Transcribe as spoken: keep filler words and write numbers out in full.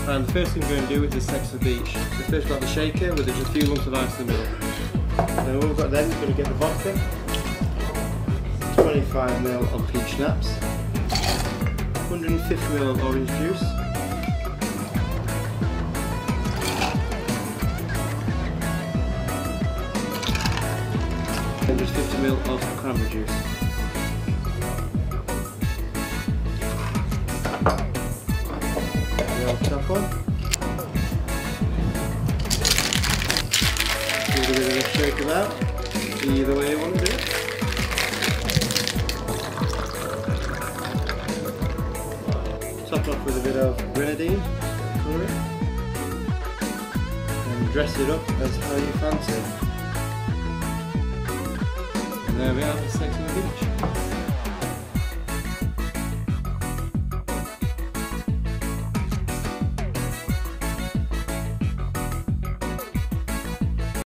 And the first thing we're going to do is the Sex on the Beach. So first we've got the shaker with just a few lumps of ice in the middle. Then what we've got then, we're going to get the vodka, twenty-five mil of peach schnapps, one hundred fifty mil of orange juice, and just fifty mil of cranberry juice. Top on. Give it a bit of a shake of that, either way you want to do it. Top off with a bit of grenadine, and dress it up as how you fancy. And there we are, the Sex